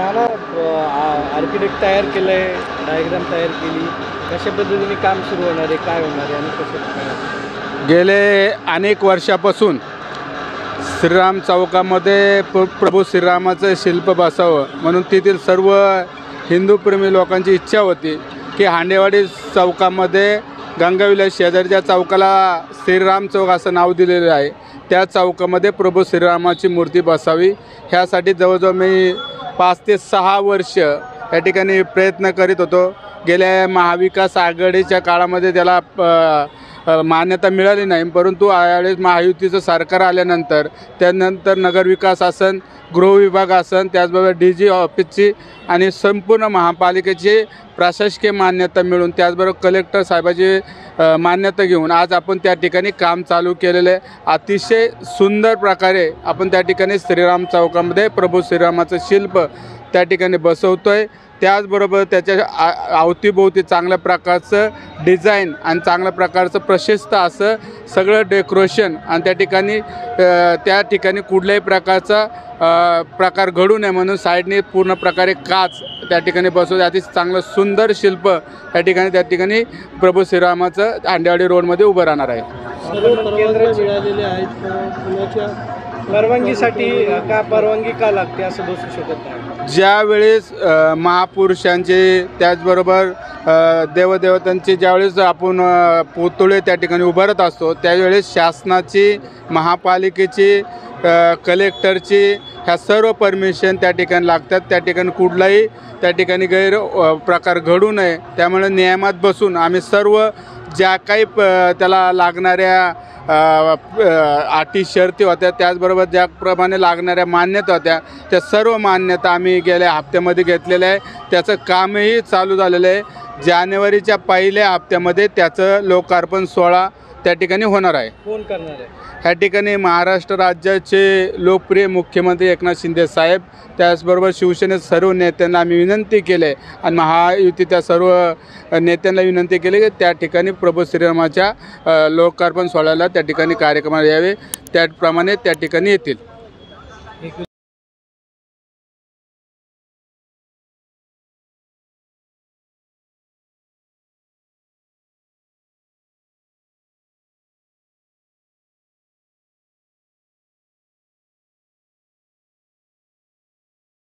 नाना architect तयार केलं आहे, डायग्राम तयार केली, कशा पद्धतीने काम सुरू होणार आहे, काय होणार आहे आणि कसं? गेले अनेक वर्षापासून श्रीराम चौकामध्ये प्रभू श्रीरामाचं शिल्प बसावं म्हणून तेथील सर्व हिंदूप्रेमी लोकांची इच्छा होती की हांडेवाडी चौकामध्ये गंगाविलास शेजारच्या चौकाला श्रीराम चौक असं नाव दिलेलं आहे, त्या चौकामध्ये प्रभू श्रीरामाची मूर्ती बसावी. ह्यासाठी जवळजवळ मी 5 ते 6 वर्ष या ठिकाणी प्रयत्न करीत होतो. गेल्या महाविकास आघाडीच्या काळामध्ये त्याला मान्यता मिळाली नाही, परंतु यावेळेस महायुतीचं सरकार आल्यानंतर त्यानंतर नगरविकास असन, गृहविभाग असन, त्याचबरोबर DG ऑफिसची आणि संपूर्ण महापालिकेची प्रशासकीय मान्यता मिळून त्याचबरोबर कलेक्टर साहेबाची मान्यता घेऊन आज आपण त्या ठिकाणी काम चालू केलेलं आहे. अतिशय सुंदर प्रकारे आपण त्या ठिकाणी श्रीराम चौकामध्ये प्रभू श्रीरामाचं शिल्प त्या ठिकाणी बसवतो आहे. त्याचबरोबर त्याच्या अवतीभोवती चांगल्या प्रकारचं डिझाईन आणि चांगल्या प्रकारचं प्रशस्त असं सगळं डेकोरेशन आणि त्या ठिकाणी कुठल्याही प्रकारचा प्रकार घडू नये म्हणून साईडने पूर्ण प्रकारे काच त्या ठिकाणी बसवते. अतिशय चांगलं सुंदर शिल्प त्या ठिकाणी प्रभू श्रीरामाचं हांडेवाडी रोडमध्ये उभं राहणार आहे. केंद्र मिळालेले आहेत, परवानगीसाठी परवानगी का लागते असं बसू शकत नाही? ज्यावेळेस महापुरुषांचे त्याचबरोबर देवदेवतांचे ज्यावेळेस आपण पुतळे त्या ठिकाणी उभारत असतो त्यावेळेस शासनाची, महापालिकेची, कलेक्टरची ह्या सर्व परमिशन त्या ठिकाणी लागतात. त्या ठिकाणी कुठलाही त्या ठिकाणी गैर प्रकार घडू नये त्यामुळे नियमात बसून आम्ही सर्व ज्या काही त्याला लागणाऱ्या अटी शर्ती होत्या त्याचबरोबर ज्याप्रमाणे लागणाऱ्या मान्यता होत्या त्या सर्व मान्यता आम्ही गेल्या हप्त्यामध्ये घेतलेल्या आहे. त्याचं कामही चालू झालेलं आहे. जानेवारीच्या पहिल्या हप्त्यामध्ये त्याचं लोकार्पण सोहळा त्या ठिकाणी होणार आहे. कोण करणार आहे? ह्या ठिकाणी महाराष्ट्र राज्याचे लोकप्रिय मुख्यमंत्री एकनाथ शिंदे साहेब, त्याचबरोबर शिवसेनेच्या सर्व नेत्यांना आम्ही विनंती केली आहे आणि महायुती त्या सर्व नेत्यांना विनंती केली की त्या ठिकाणी प्रभू श्रीरामाच्या लोकार्पण सोहळ्याला त्या ठिकाणी कार्यक्रमाला यावे, त्याप्रमाणे त्या ठिकाणी येतील.